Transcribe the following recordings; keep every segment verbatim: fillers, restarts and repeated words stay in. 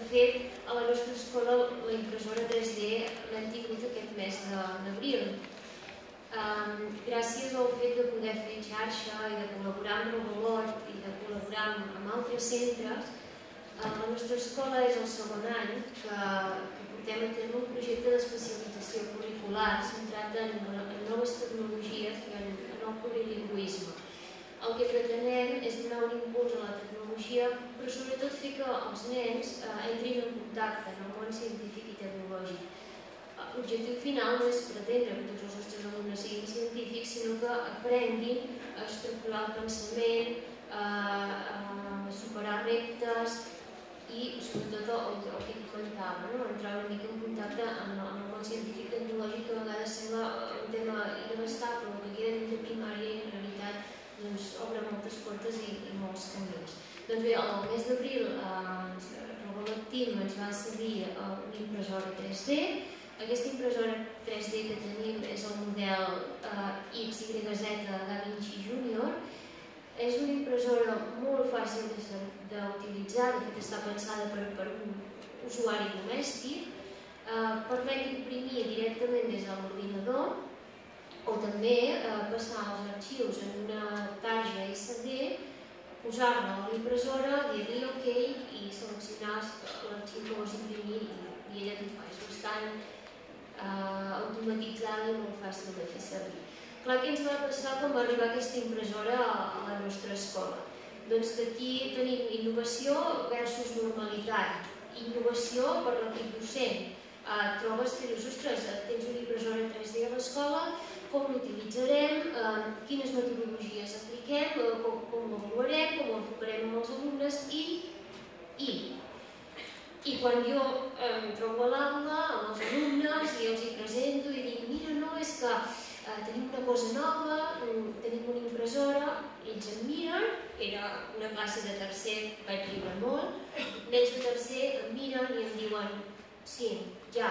fet, a la nostra escola la impressora tres D l'hem tingut aquest mes d'abril. Gràcies al fet de poder fer xarxa i de col·laborar amb Revolot i de col·laborar amb altres centres, la nostra escola és el segon any que portem a terme un projecte d'especialització curricular centrat en noves tecnologies i en el plurilingüisme. El que pretenem és donar un impuls a la tecnologia, però sobretot fer que els nens entrin en contacte amb el món científic i tecnològic. L'objectiu final no és pretendre que tots els nostres alumnes siguin científics, sinó que aprenguin a estructurar el pensament, a superar reptes i sobretot el que comentava, entrar una mica en contacte amb el món científic i tecnològic, que a vegades sembla un tema inabastable, que queda dins de primària i en realitat obre moltes portes i molts camins. Doncs bé, el mes d'abril el Revolot Team ens va cedir una impressora tres D. Aquesta impressora tres D que tenim és el model X Y Z DaVinci Junior. És una impressora molt fàcil d'utilitzar, de fet està pensada per un usuari domèstic. Permet imprimir directament des de l'ordinador o també passar els arxius en una tarja S D, posar-la a la impressora, dir-li OK i seleccionar l'arxiu que vols imprimir i ella t'ho fa. És bastant automatitzada i molt fàcil de fer servir. Clar, què ens va passar quan va arribar aquesta impressora a la nostra escola? Doncs que aquí tenim innovació versus normalitat. Innovació per l'equip docent. Trobes que dius, ostres, tens una impressora tres D a l'escola, com l'utilitzarem, quines metodologies apliquem, com l'avaluarem, com l'enfocarem amb els alumnes i... i... I quan jo em trobo a l'aula amb els alumnes i els hi presento i dic, mira, no, és que tenim una cosa nova, tenim una impressora, ells em miren, era una classe de tercer, vaig riure molt, nens de tercer em miren i em diuen, sí, ja,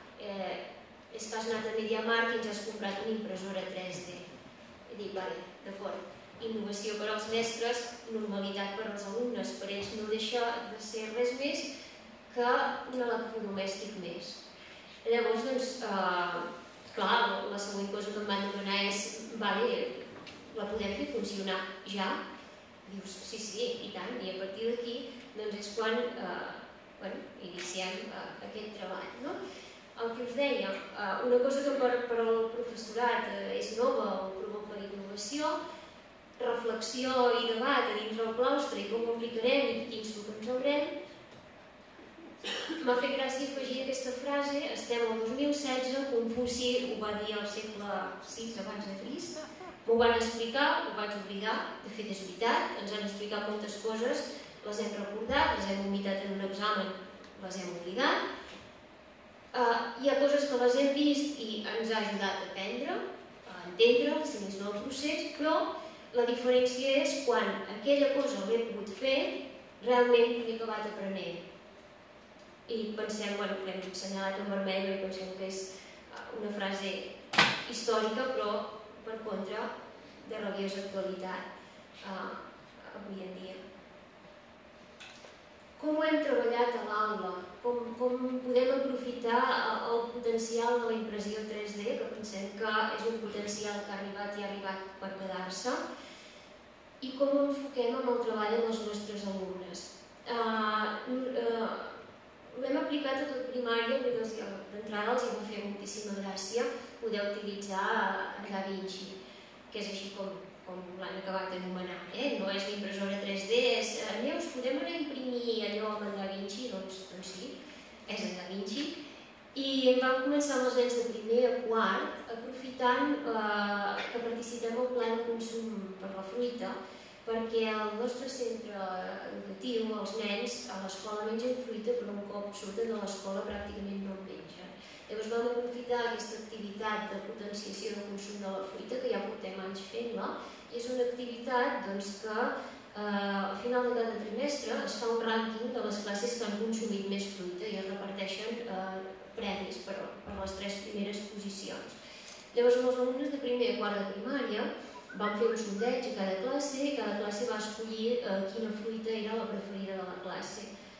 és que has anat a MediaMarkt i ens has comprat una impressora tres D. I dic, vale, d'acord, innovació per als mestres, normalitat per als alumnes, per ells no deixa de ser res més que un electrodomèstic més. Llavors, doncs, clar, la següent cosa que em van demanar és, vale, la podem fer funcionar ja? Dius, sí, sí, i tant, i a partir d'aquí, doncs és quan iniciem aquest treball. El que us deia, una cosa que per al professorat és nova o provoca innovació, reflexió i debat a dins del claustre i com ho aplicarem i quins trucs ens haurem. M'ha fet gràcia afegir aquesta frase, estem al dos mil setze, Confuci ho va dir al segle sis abans de Crist, m'ho van explicar, ho vaig oblidar, de fet és veritat, ens han explicat moltes coses, les hem recordat, les hem vomitat en un examen, les hem oblidat. Hi ha coses que les hem vist i ens ha ajudat a aprendre, a entendre, si més no el procés, però la diferència és quan aquella cosa l'he pogut fer, realment l'he acabat aprenent. I pensem, bueno, l'hem assenyalat en vermell i pensem que és una frase històrica, però per contra de rabiosa actualitat avui en dia. Com ho hem treballat a l'aula? Com podem aprofitar el potencial de la impressió tres D, que pensem que és un potencial que ha arribat i ha arribat per quedar-se, i com ho enfoquem amb el treball amb els nostres alumnes. L'hem aplicat a tot primària, perquè d'entrada els va fer moltíssima gràcia poder utilitzar el DaVinci, que és així com l'han acabat anomenant. No és l'impressora tres D, és Neus, podem anar a imprimir allò amb el DaVinci? Doncs sí, és el DaVinci. I em van començar amb els nens de primer a quart, aprofitant que participem al pla de consum per la fruita, perquè al nostre centre educatiu els nens a l'escola mengen fruita, però un cop surten de l'escola pràcticament no en mengen. Llavors vam aprofitar aquesta activitat de potenciació de consum de la fruita, que ja portem anys fent-la, i és una activitat que al final de cada trimestre es fa un rànquing de les classes que han consumit més fruita i es reparteixen premis per les tres primeres posicions. Llavors amb els alumnes de primer a quart de primària vam fer un sondeig a cada classe i cada classe va escollir quina fruita era la preferida de la classe.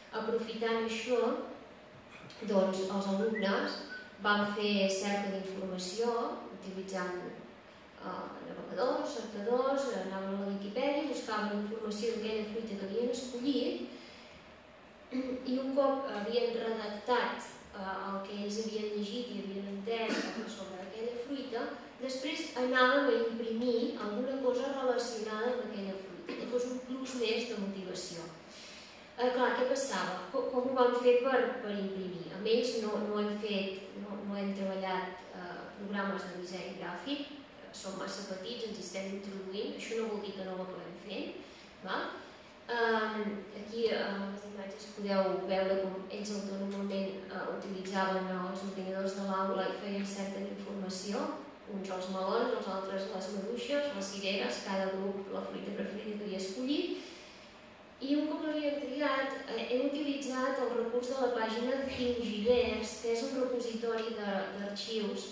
Aprofitant això, doncs els alumnes van fer cerca d'informació utilitzant navegadors, cercadors, anaven a la Viquipèdia, buscaven informació d'aquella fruita que havien escollit i un cop havien redactat el que ells havien llegit i havien entès sobre aquella fruita, després anàvem a imprimir alguna cosa relacionada amb aquella fruita, que fos un plus més de motivació. Clar, què passava? Com ho vam fer per imprimir? Amb ells no hem fet, no hem treballat programes de disseny gràfic, són massa petits, ens hi estem introduint, això no vol dir que no ho acabem fent. Aquí a les imatges podeu veure com ells autònomament utilitzaven els ordinadors de l'aula i feien certa informació, uns els melons, els altres les maduixes, les cireres, cada grup la fruita preferida que havia escollit. I un cop l'havíem triat, hem utilitzat el recurs de la pàgina Thingiverse, que és un repositori d'arxius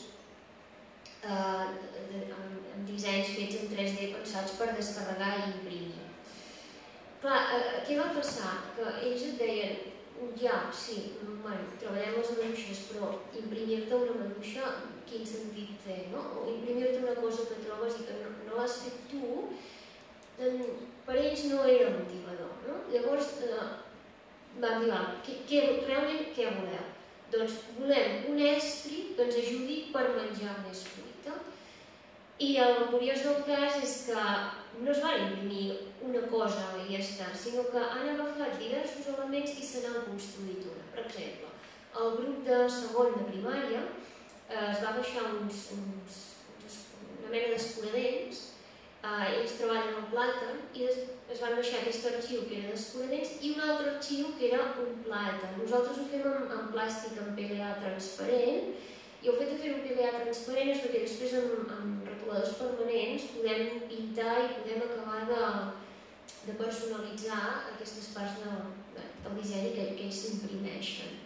amb dissenys fets en tres D pensats per descarregar i imprimir. Clar, què va passar? Que ells et deien, ja, sí, treballem les maduixes, però imprimir-te una maduixa, quin sentit té, no? O imprimir-te una cosa que trobes i que no l'has fet tu, per ells no era motivador. Llavors vam dir, realment què voleu? Doncs volem un estri que ens ajudi per menjar més fruita. I el curiós del cas és que no es van imprimir una cosa i ja està, sinó que han agafat diversos elements i se n'han construït una. Per exemple, el grup de segon de primària es va baixar una mena d'escuradents, ells treballen el plàtan i es van baixar aquest arxiu que era d'escuradents i un altre arxiu que era un plàtan. Nosaltres ho fem en plàstic en P L A transparent i el fet de fer un P L A transparent és perquè després amb retoladors permanents podem pintar i podem acabar de personalitzar aquestes parts del disseny que ells s'imprimeixen.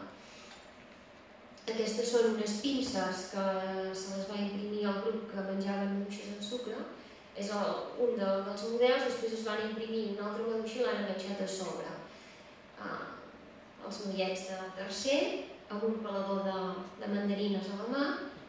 Aquestes són unes pinces que se les va imprimir al grup que menjaven maduixes amb sucre. És un dels models, després es van imprimir una altra maduixa i l'han enganxat a sobre. Els noiets de tercer, amb un pelador de mandarines a la mà.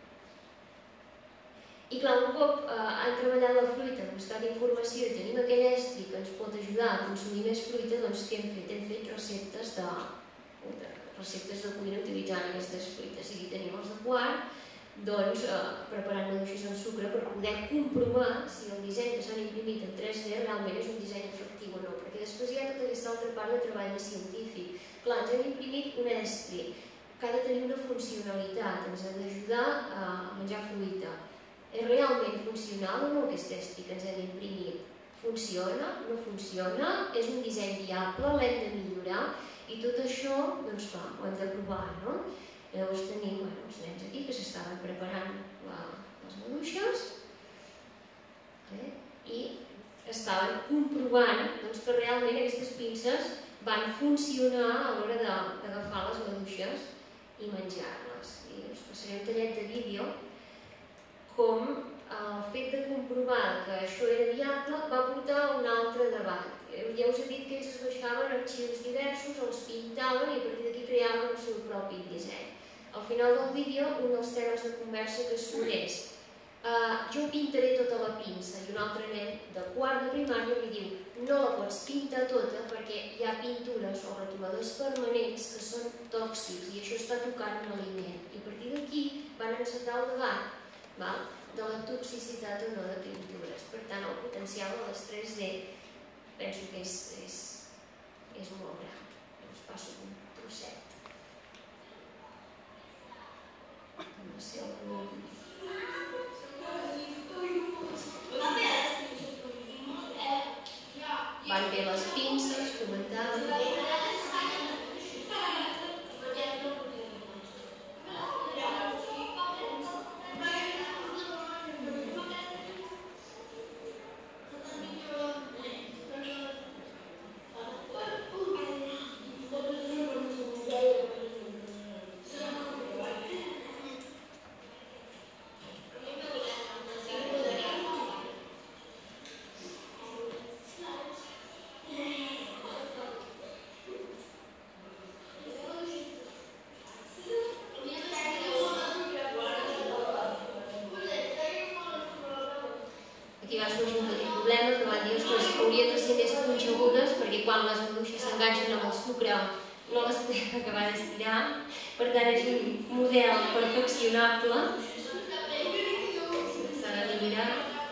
I clar, un cop han treballat la fruita, han buscat informació i tenim aquell estri que ens pot ajudar a consumir més fruita, doncs què hem fet? Hem fet receptes de receptes de cuina utilitzant aquestes fruites. I tenim els de quart, doncs preparant maduixes amb sucre per poder comprovar si el disseny que s'han imprimit en tres D realment és un disseny efectiu o no, perquè després hi ha tota aquesta altra part de treball científic. Clar, ens hem imprimit un estri que ha de tenir una funcionalitat, ens ha d'ajudar a menjar fruita. És realment funcional o no aquest estri que ens hem imprimit? Funciona? No funciona? És un disseny viable? L'hem de millorar? I tot això, doncs clar, ho hem de provar, no? Llavors tenim els nens aquí que s'estaven preparant les maduixes i estaven comprovant que realment aquestes pinces van funcionar a l'hora d'agafar les maduixes i menjar-les. I us passaré un tallet de vídeo com el fet de comprovar que això era viable va portar a un altre debat. Ja us he dit que ells es baixaven arxius diversos, els pintaven i a partir d'aquí creaven el seu propi disseny. Al final del vídeo, un dels temes de conversa que surt és jo pintaré tota la pinça i un altre nen de quart de primària li diu no la pots pintar tota perquè hi ha pintures o retoladors permanents que són tòxics i això està tocant un aliment. I a partir d'aquí van encetar el debat de la toxicitat o no de pintures. Per tant, el potencial de les tres D penso que és molt gran. Us passo un trosset. No sé, algun... Van bé les pinces, comentaven... haurien de ser més punxegudes perquè quan les maduixes s'enganxen amb el sucre no les podem acabar d'estirar. Per tant, és un model perfeccionable. S'ha d'eliminar.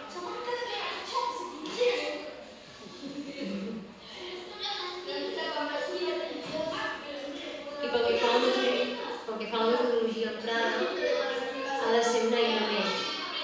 I pel que fa a la metodologia emprada, ha de ser una eina més.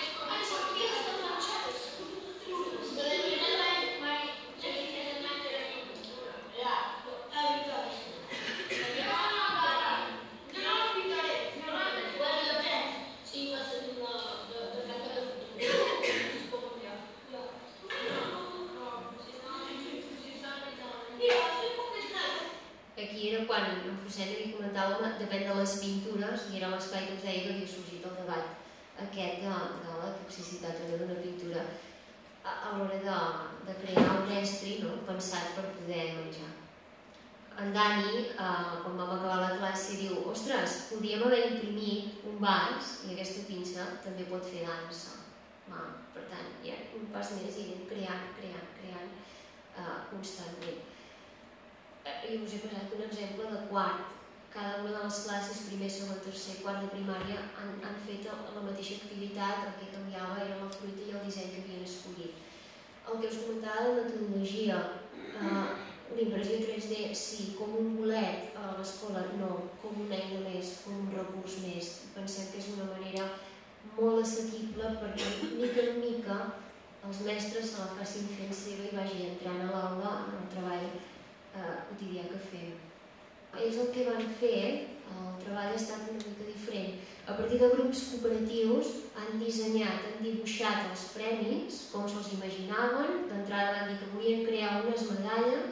Aquí era quan en Fuset li comentàvem, depèn de les pintures, i era l'espai que us deia que havia sorgit el debat aquest de la toxicitat d'una pintura a l'hora de crear un estri pensat per poder menjar. En Dani, quan vam acabar la classe, diu: ostres, podíem haver imprimit un vas i aquesta pinça també pot fer dansa. Per tant, hi ha un pas més i anem creant, creant, creant constantment. I us he posat un exemple de quart. Cada una de les classes, primer, segon, tercer, quart de primària, han fet la mateixa activitat, el que canviava era la fruita i el disseny que havien escollit. El que us comentava de metodologia, l'impressió tres D, sí, com un bolet a l'escola, no, com una eina més, com un recurs més. Pensem que és una manera molt assequible perquè, mica en mica, els mestres se la facin fent seva i vagi entrant a l'aula en el treball quotidià que fem. Ells el que van fer, el treball ha estat una mica diferent. A partir de grups cooperatius han dissenyat, han dibuixat els premis, com se'ls imaginaven. D'entrada van dir que volien crear unes medalles,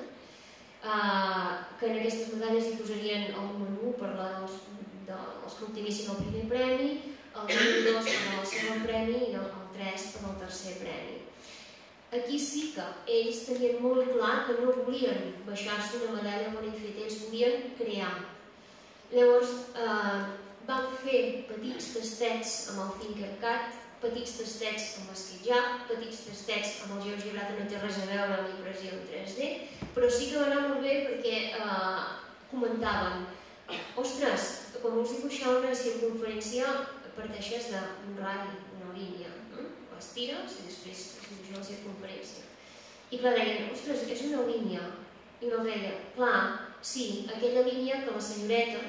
que en aquestes medalles hi posarien el número u per als que obtinguessin el primer premi, el número dos per al segon premi i el tres per al tercer premi. Aquí sí que ells tenien molt clar que no volien baixar-se una medalla molt ben feta, ells volien crear. Llavors van fer petits tastets amb el Tinkercad, petits tastets amb l'SketchUp, petits tastets amb el GeoGebra, que no té res a veure amb l'impressió en tres D, però sí que va anar molt bé perquè comentaven: ostres, quan vols dibuixar una circunferència parteixes d'un radi, d'una línia, les tires i després es dibuixa la circunferència. I clar, deien: ostres, és una línia. I no deia: clar, sí, aquella línia que la senyoreta,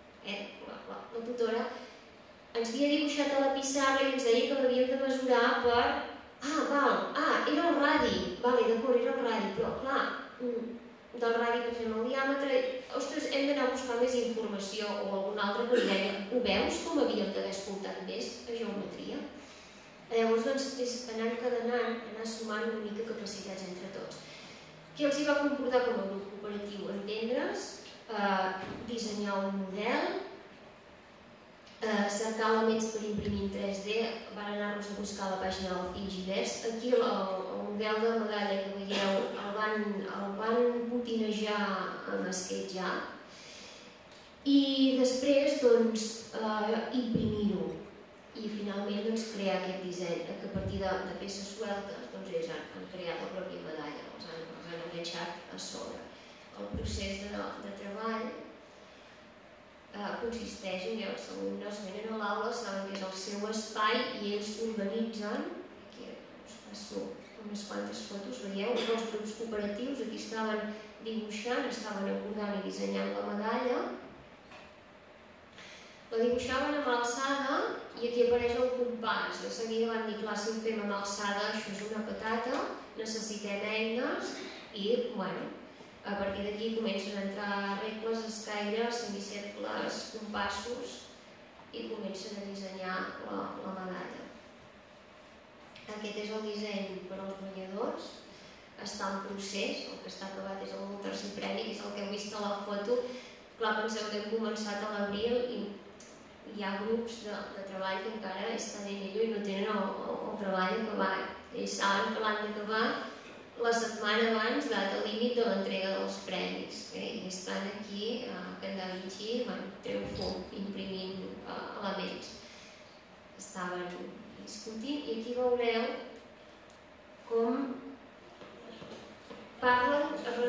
la tutora, ens havia dibuixat a la pissarra i ens deia que l'havíem de mesurar per... Ah, val, ah, era el radi. Vale, d'acord, era el radi, però clar, del radi passem al diàmetre. Ostres, hem d'anar a buscar més informació o alguna altra que li deia: ho veus com havíem d'haver escoltat més a geometria? Llavors, doncs, és anar encadenant, anar sumant una mica capacitats entre tots. Què els hi va comportar com a grup cooperatiu? Entendre's, dissenyar un model, cercar elements per imprimir en tres D, van anar-nos a buscar a la pàgina del Thingiverse. Aquí el model de medalla que veieu el van botinejar amb SketchUp i després, doncs, imprimir-ho. I finalment crear aquest disseny, que a partir de peces sueltes ells han creat la pròpia medalla, els han enganxat a sobre. El procés de treball consisteix en que els alumnes venen a l'aula, saben que és el seu espai i ells organitzen, aquí us passo unes quantes fotos, veieu, els grups cooperatius aquí estaven dibuixant, estaven acordant i dissenyant la medalla. La dibuixaven amb alçada i aquí apareix el compàs. De seguida van dir: clar, si ho fem amb alçada això és una patata, necessitem eines i, bueno, a partir d'aquí comencen a entrar regles, escaires, semicercles, compassos i comencen a dissenyar la medalla. Aquest és el disseny per als guanyadors. Està en procés, el que està acabat és el tercer premi, que és el que heu vist a la foto. Clar, penseu que hem començat a l'abril i hi ha grups de treball que encara estan en ello i no tenen el treball acabat. Ells saben que l'han d'acabar la setmana abans, data límit de l'entrega dels premis. I estan aquí, que en Da Vinci treu fum, imprimint elements. Estaven discutint i aquí veureu com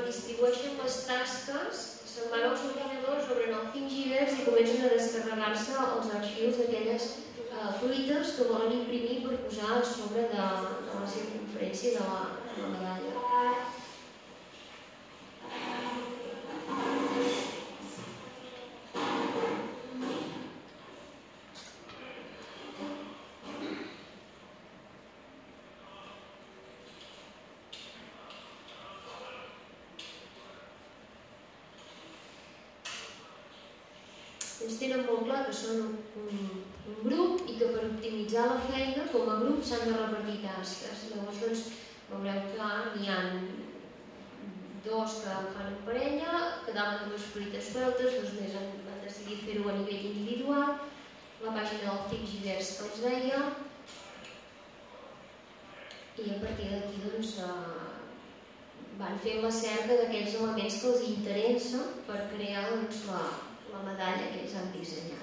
distribueixen les tasques, se'n van als ordinadors, obren el Thingiverse i comencen a descarregar-se els arxius d'aquelles fruites que volen imprimir per posar a sobre de la circunferència de la medalla. Ells tenen molt clar que són un grup i que per optimitzar la feina com a grup s'han de repartir tasques. Llavors doncs veureu que n'hi ha dos que fan en parella, quedaven dues fruites sueltes, dos més han decidit fer-ho a nivell individual, la pàgina del Thingiverse que els deia, i a partir d'aquí doncs van fent la cerca d'aquells elements que els interessa per crear doncs la la medalla que ells han dissenyat.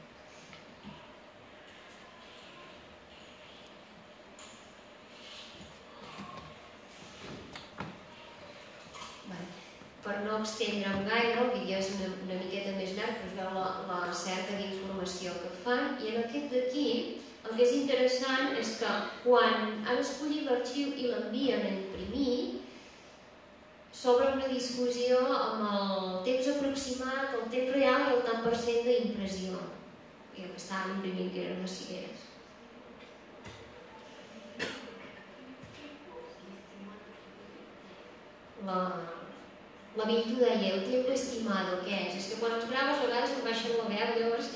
Per no extendre'm gaire, el vídeo és una miqueta més llarg, però us veu la cerca d'informació que fan, i en aquest d'aquí el que és interessant és que quan han escollit l'arxiu i l'envien a imprimir, s'obre una discussió amb el temps aproximat, el temps real i el tant per cent d'impressió. I el que estaven imprimint que eren les cireres. La Vinto deia, el tiempo estimado, què és? És que quan els graves a vegades em baixen la veu, llavors...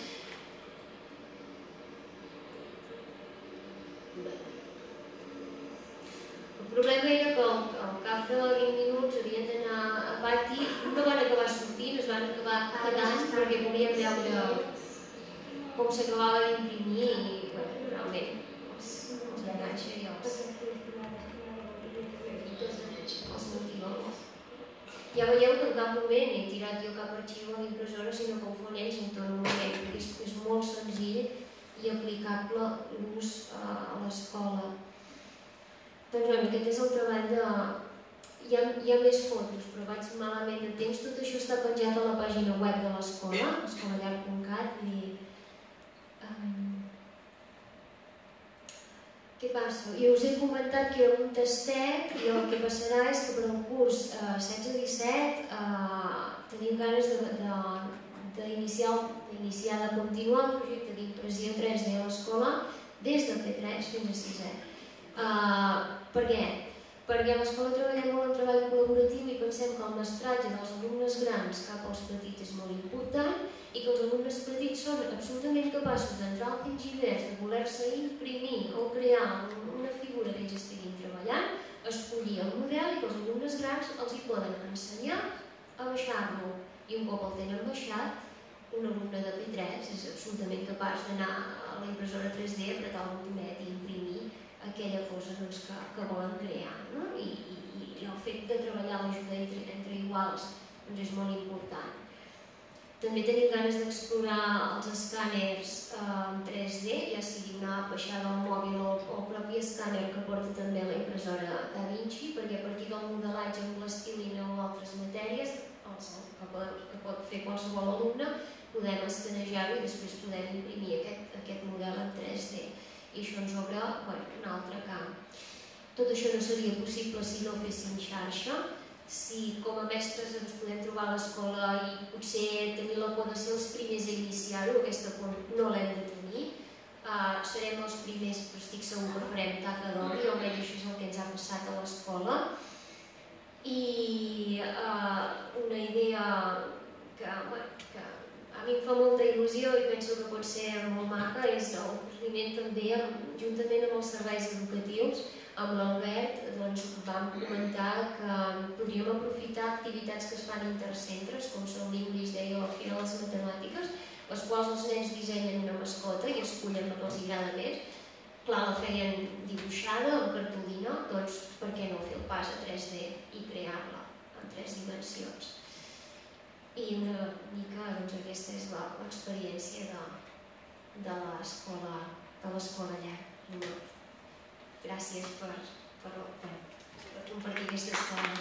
El problema era que al cap de vint minuts havien d'anar a pati, no van acabar sortint, es van acabar quedant perquè volien veure com s'acabava d'imprimir i realment els enganxa i els motiva. Ja veieu que en cap moment he tirat jo cap arxiu a l'impressora, sinó que ho fan ells en tot moment, perquè és molt senzill i aplicable l'ús a l'escola. Doncs bé, aquest és el treball de... Hi ha més fotos, però vaig malament de temps. Tot això està penjat a la pàgina web de l'escola, escolallar punt cat. Què passa? Jo us he comentat que era un tastet i el que passarà és que per al curs setze disset tenim ganes d'iniciar, de continuar el projecte d'impressió tres D a l'escola des del P tres fins a sisè. Per què? Perquè a l'escola treballem molt en treball col·laboratiu i pensem que el mestratge dels alumnes grans cap als petits és molt important i que els alumnes petits són absolutament capaços d'entrar al Thingiverse, de voler-se imprimir o crear una figura que ells estiguin treballant, escollir el model i que els alumnes grans els hi poden ensenyar a baixar-lo. I un cop el tenen baixat, un alumne de P tres és absolutament capaç d'anar a la impressora tres D, apretar el botonet i imprimir aquella cosa que volen crear. I el fet de treballar l'ajuda entre iguals és molt important. També tenim ganes d'explorar els escàners en tres D, ja sigui una app baixada al mòbil o el propi escàner que porta també la impressora DaVinci, perquè a partir del modelatge amb plastilina o altres matèries que pot fer qualsevol alumne, podem escanejar-ho i després podem imprimir aquest model en tres D. I això ens obre un altre camp. Tot això no seria possible si no féssim xarxa, si com a mestres ens podem trobar a l'escola i potser tenir la por de ser els primers a iniciar-ho, aquesta por no l'hem de tenir. Serem els primers, però estic segur que farem taca d'or, i almenys això és el que ens ha passat a l'escola. I una idea que a mi em fa molta il·lusió i penso que pot ser molt maca és el procediment també, juntament amb els serveis educatius, amb l'Albert vam comentar que podríem aprofitar activitats que es fan intercentres, com són l'English Day o la Fira de les Matemàtiques, les quals els nens dissenyen una mascota i escullen la que els agrada més. Clar, la feien dibuixada o cartolina, doncs per què no fer el pas a tres D i crear-la en tres dimensions? I una mica aquesta és l'experiència de l'escola llar. Gràcies per compartir aquesta estona.